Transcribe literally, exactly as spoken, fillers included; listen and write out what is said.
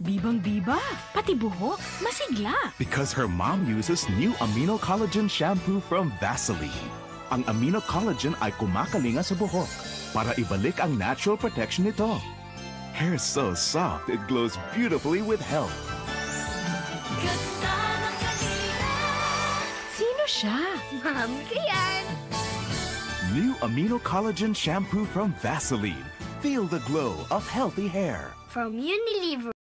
Bibang-biba, pati buhok, masigla. Because her mom uses new Amino Collagen shampoo from Vaseline. Ang Amino Collagen ay kumakalinga sa buhok para ibalik ang natural protection nito. Hair so soft, it glows beautifully with health. Sino siya? Ma'am, kayan! New Amino Collagen shampoo from Vaseline. Feel the glow of healthy hair. From Unilever.